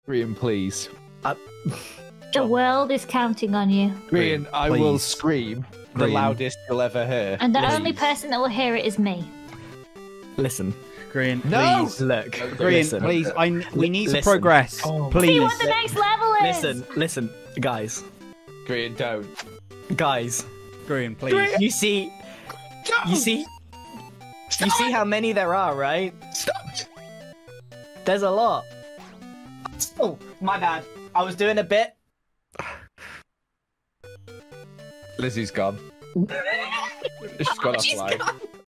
Green, please. The world is counting on you. Green, I will scream. The loudest you'll ever hear. And the only person that will hear it is me. Listen. Green, No! please. Look. Green, listen. please. We need to Listen. progress. Oh. Please. See what the next level is. Listen, guys. Green, don't. Guys. Green, please. You see how many there are, right? Stop! There's a lot. Oh, my bad. I was doing a bit. Lizzie's gone. She's gone offline.